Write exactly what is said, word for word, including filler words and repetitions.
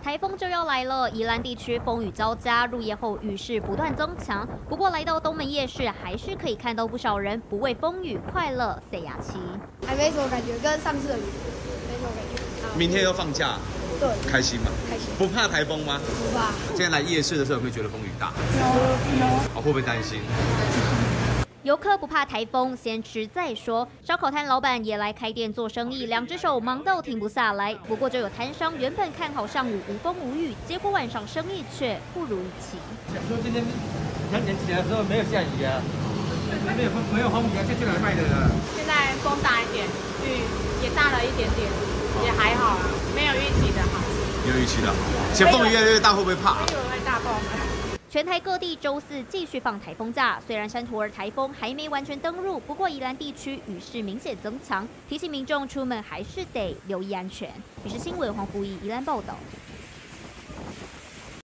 台风就要来了，宜兰地区风雨交加，入夜后雨势不断增强。不过来到东门夜市，还是可以看到不少人不畏风雨，快乐赛雅琪。 还没什么感觉，跟上次的雨没什么感觉。 明天又放假， 对， 开心吗？ 开心。 不怕台风吗？ 不怕。 今天来夜市的时候，有没有觉得风雨大？ 有有。 哦，会不会担心？ 游客不怕台风，先吃再说。烧烤摊老板也来开店做生意，两只手忙到停不下来。不过，就有摊商原本看好上午无风无雨，结果晚上生意却不如预期。 想说今天两点起来的时候没有下雨啊，没有风没有风雨啊，就进来卖的了。 现在风大一点，雨也大了一点点，也还好啦，没有预期的好。 没有预期的好，现在风雨越来越大，会不会怕？ 会会大风。 全台各地周四继续放台风假，虽然山图尔台风还没完全登陆，不过宜兰地区雨势明显增强，提醒民众出门还是得留意安全。于是新闻黄福仪宜兰报道。